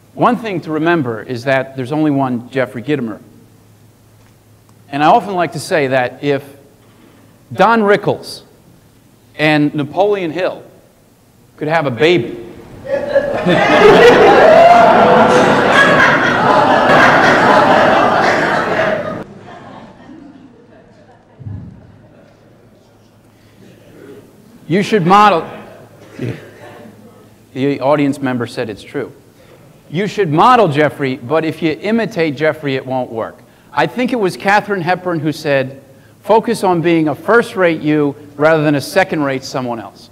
One thing to remember is that there's only one Jeffrey Gitomer. And I often like to say that if Don Rickles and Napoleon Hill could have a baby, you should model. The audience member said it's true. You should model Jeffrey, but if you imitate Jeffrey, it won't work. I think it was Katharine Hepburn who said, focus on being a first-rate you rather than a second-rate someone else.